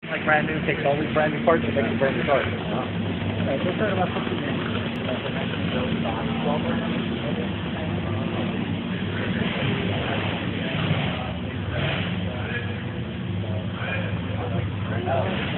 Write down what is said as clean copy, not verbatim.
Like brand new, takes all these brand new parts and makes a brand new car. Right, they start about 50 minutes. Like the 19 stock. 12